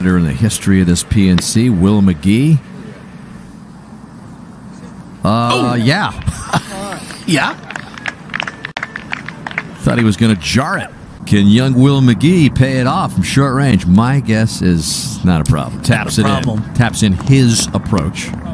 competitor in the history of this PNC, Will McGee. Yeah. Yeah. Thought he was going to jar it. Can young Will McGee pay it off from short range? My guess is not a problem. Taps it in. Taps in his approach.